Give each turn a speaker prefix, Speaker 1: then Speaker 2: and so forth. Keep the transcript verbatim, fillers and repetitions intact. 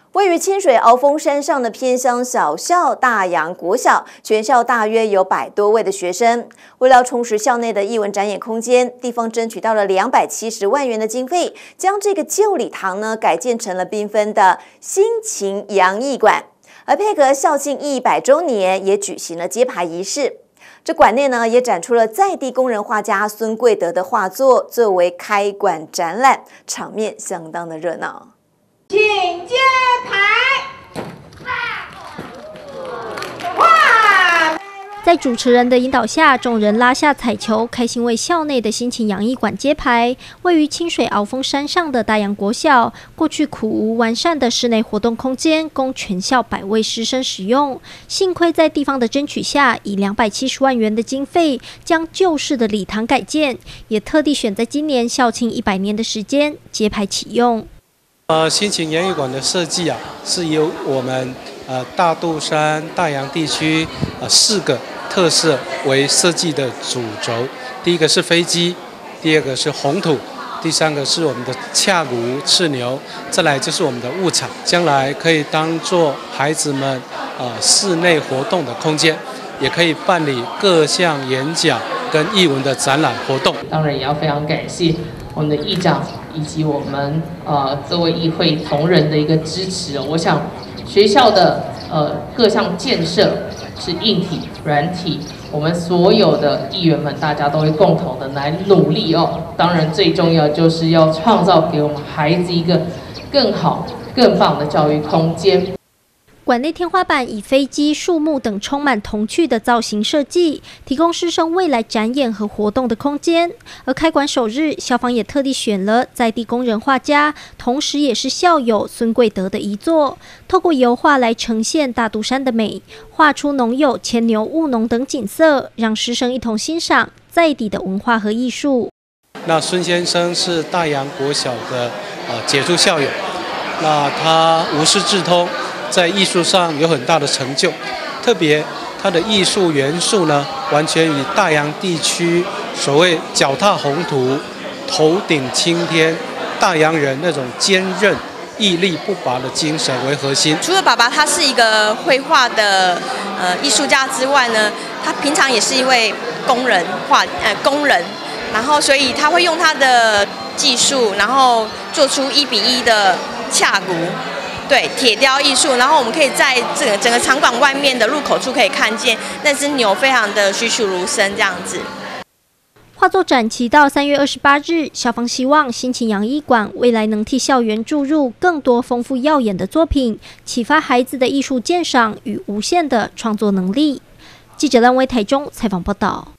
Speaker 1: 位于清水鳌峰山上的偏乡小校大洋国小，全校大约有百多位的学生。为了充实校内的艺文展演空间，地方争取到了两百七十万元的经费，将这个旧礼堂呢改建成了缤纷的心情洋艺馆。而配合校庆一百周年，也举行了揭牌仪式。这馆内呢也展出了在地工人画家孙贵德的画作，作为开馆展览，场面相当的热闹。
Speaker 2: 请揭牌。哇！
Speaker 3: 在主持人的引导下，众人拉下彩球，开心为校内的心情洋艺馆揭牌。位于清水鳌峰山上的大洋国小，过去苦无完善的室内活动空间，供全校百位师生使用。幸亏在地方的争取下，以两百七十万元的经费，将旧式的礼堂改建，也特地选在今年校庆一百年的时间揭牌启用。
Speaker 4: 呃，心情洋艺馆的设计啊，是由我们呃大肚山、大洋地区呃四个特色为设计的主轴。第一个是飞机，第二个是红土，第三个是我们的恰骨赤牛，再来就是我们的物场，将来可以当做孩子们呃室内活动的空间，也可以办理各项演讲跟艺文的展览活动。
Speaker 5: 当然也要非常感谢我们的议长以及我们呃各位议会同仁的一个支持。我想学校的呃各项建设是硬体、软体，我们所有的议员们大家都会共同的来努力哦。当然最重要就是要创造给我们孩子一个更好、更棒的教育空间。
Speaker 3: 馆内天花板以飞机、树木等充满童趣的造型设计，提供师生未来展演和活动的空间。而开馆首日，校方也特地选了在地工人画家，同时也是校友孙贵德的遗作，透过油画来呈现大肚山的美，画出农有牵牛、务农等景色，让师生一同欣赏在地的文化和艺术。
Speaker 4: 那孙先生是大洋国小的呃杰出校友，那他无师自通。在艺术上有很大的成就，特别它的艺术元素呢，完全以大洋地区所谓脚踏红土、头顶青天、大洋人那种坚韧、屹立不拔的精神为核心。
Speaker 6: 除了爸爸他是一个绘画的呃艺术家之外呢，他平常也是一位工人画呃工人，然后所以他会用他的技术，然后做出一比一的恰骨。对铁雕艺术，然后我们可以在这个整个场馆外面的入口处可以看见那只牛非常的栩栩如生这样子。
Speaker 3: 画作展期到三月二十八日，校方希望心情洋艺馆未来能替校园注入更多丰富耀眼的作品，启发孩子的艺术鉴赏与无限的创作能力。记者蓝威台中采访报道。